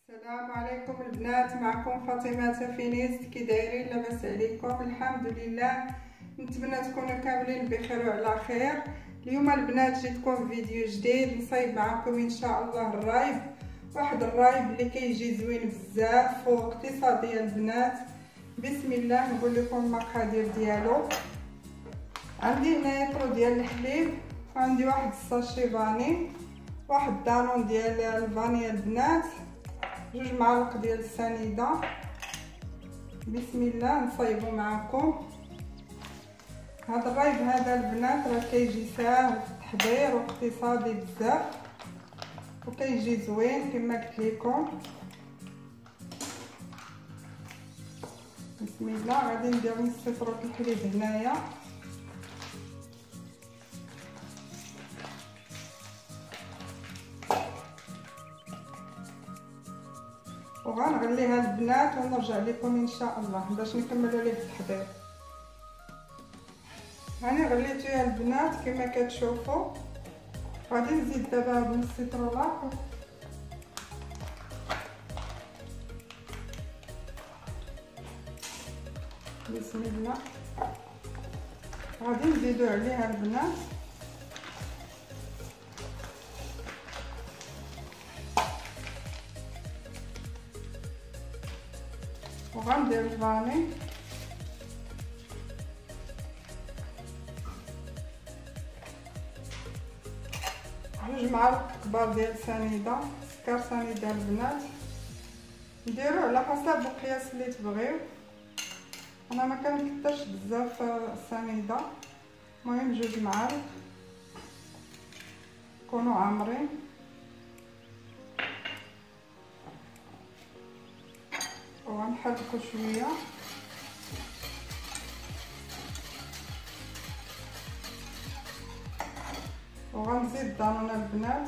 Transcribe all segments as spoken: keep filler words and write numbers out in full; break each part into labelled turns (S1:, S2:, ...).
S1: السلام عليكم البنات، معكم فاطمه فينيست. كي دايرين؟ لاباس عليكم؟ الحمد لله. نتمنى تكونوا كاملين بخير وعلى خير. اليوم البنات جيتكم فيديو جديد نصايب معكم ان شاء الله الرايب، واحد الرايب اللي كيجي زوين بزاف واقتصادي البنات. بسم الله. نقول لكم المقادير ديالو. عندي هنايا طرو ديال الحليب، وعندي واحد الساشي فاني، واحد دانون ديال الفانيا البنات، جوج معالق ديال السنيده. بسم الله نصايبو معكم. هذا الرايب هذا البنات راه كيجي ساهل في التحضير واقتصادي بزاف وكيجي زوين كما قلت لكم. بسم الله. غادي ندير نص طروط الحليب هنايا، وغنغليها البنات ونرجع لكم ان شاء الله باش نكملوا ليه التحضير. هاني غليتو يا البنات كما كتشوفوا. غادي نزيد دابا بنص طرولاك. بسم الله. غادي نزيدو عليها البنات وغندير الفاني، جوج معالق كبار ديال السنيده، سكر سنيده البنات. نديرو على حسب القياس اللي تبغيو. انا ما كنكثرش بزاف السنيده، المهم جوج معالق يكونوا عامرين. وغنحركو شويه وغنزيد دانون البنات.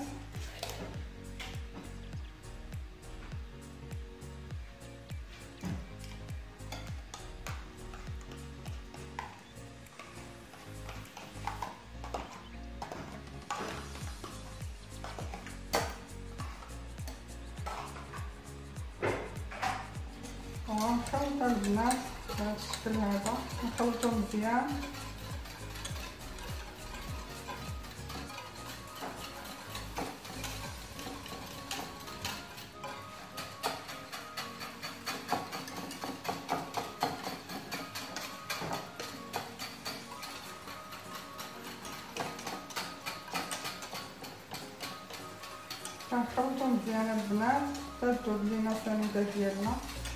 S1: ونخلط البنات بهذا الشكل هذا، نخلطو مزيان. كنخلطو مزيان البنات حتى تذوب لينا السنيده ديالنا.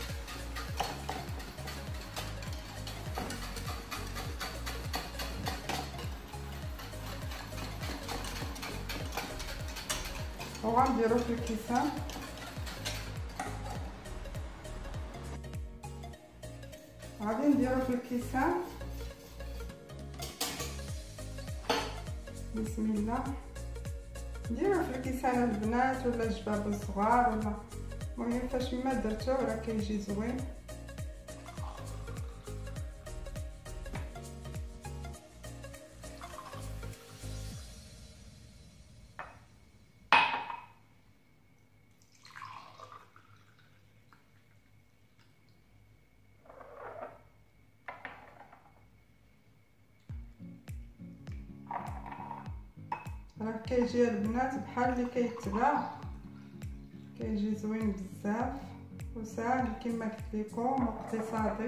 S1: وغنديرو في الكيسان. غادي نديرو في الكيسان. بسم الله. نديرو في الكيسان البنات ولا الجباب الصغار ولا المهم فاش ما درتو راه كيجي زوين. راه كيجي البنات بحال اللي كيتباع، كيجي زوين بزاف وساهل كما قلت لكم واقتصادي.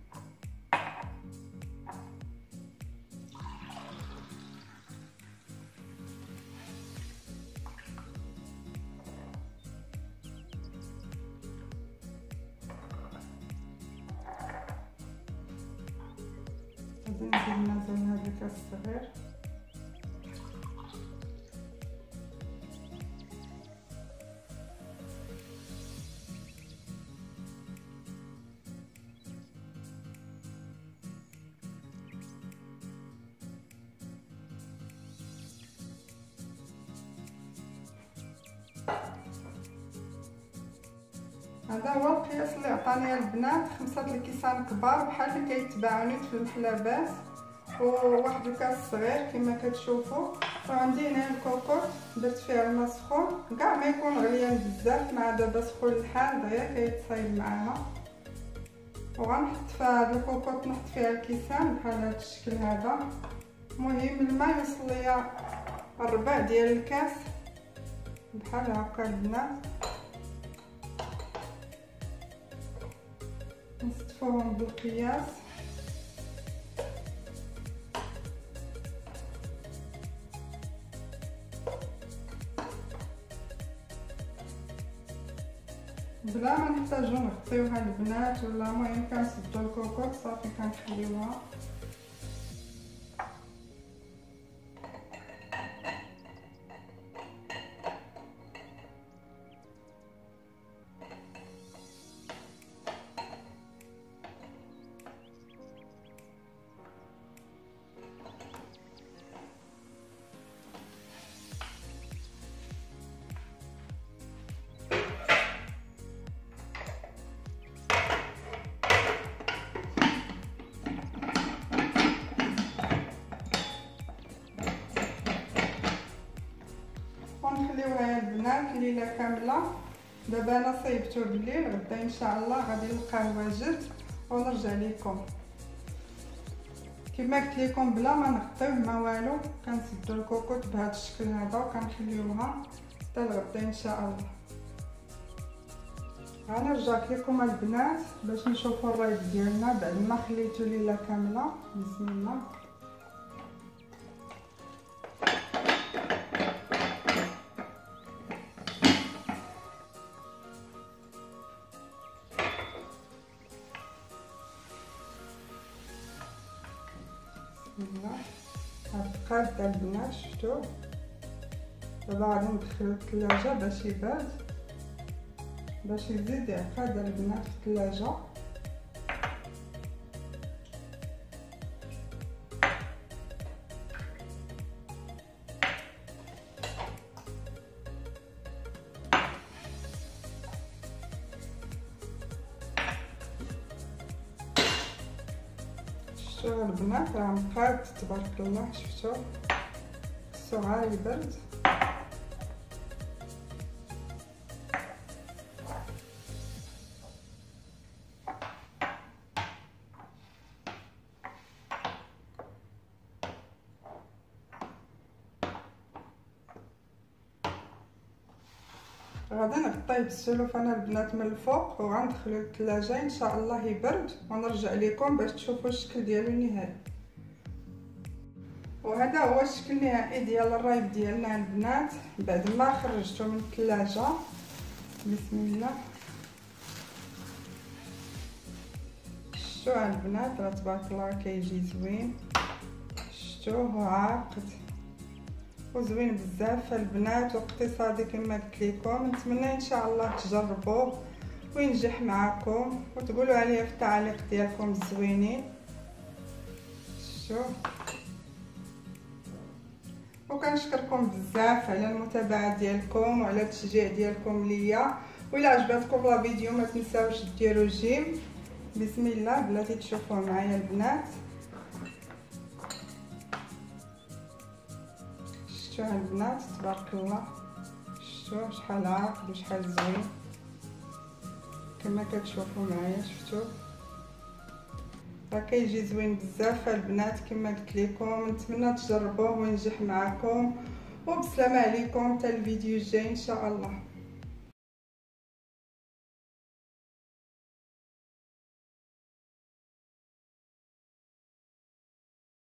S1: غادي نزيد مازال هذا الكاس الصغير. هذا هو القياس اللي عطاني البنات، خمسة الكيسان كبار بحال اللي كيتباعوني في المحلابات، وواحد الكاس صغير كما كتشوفوا. وعندي هنا الكوكوط درت فيها الماء سخون، كاع ما يكون غليان بزاف، مع دابا سخون الحال دغيا كيتصايب معانا. وغنحط في هذا الكوكوط نحط فيها الكيسان بحال هذا الشكل هذا. المهم الماء يوصل ليا الربع ديال الكاس بحال هكا البنات. نصفوهم بالقياس. بلا ما نحتاجو نغطيوها البنات ولا، المهم كنسدو الكوكوط صافي كنخليوها. ونخليوها البنات ليله كامله. دابا انا صايبته بالليل، غدا ان شاء الله غادي نلقاه واجد ونرجع لكم. كما قلت لكم بلا ما نغطيوه ما والو، كنسدو الكوكوط بهذا الشكل هذا وكنخليوها حتى لغدا ان شاء الله. انا رجعت لكم البنات باش نشوفوا الرايب ديالنا بعد ما خليته ليله كامله. بسم الله. هاد القالب تاع البنات شفتوه. دابا غادي ندخلو الثلاجه باش يبرد، باش يزيد يعقد البنات في الثلاجه. شفتوا البنات راه مقاد تبارك الله. شفتوا خصو غير يبرد. غادي نغطيه بالسلوفان البنات من الفوق وغندخلو للثلاجه ان شاء الله يبرد ونرجع لكم باش تشوفوا الشكل ديالو النهائي. وهذا هو الشكل النهائي ديال الرايب ديالنا البنات بعد ما خرجته من الثلاجه. بسم الله. شفتوا البنات راه تبارك الله كيجي زوين. شفتوه عاقد وزوين بزاف البنات واقتصادي كما قلت لكم. نتمنى ان شاء الله تجربوه وينجح معكم وتقولوا عليه في التعليق ديالكم الزوينين. شوف، وكنشكركم بزاف على المتابعه ديالكم وعلى التشجيع ديالكم ليا. وإلا عجبتكم لا فيديو ما تنساوش ديروا جيم. بسم الله بلاتي تشوفوا معايا البنات. شفتوا البنات تبارك الله. شفتوا شحال عاقد وشحال زوين كما كتشوفوا معايا. شفتوا راه كيجي زوين بزاف البنات كما قلت لكم. نتمنى تجربوه وينجح معكم وبسلامه عليكم حتى الفيديو الجاي ان شاء الله.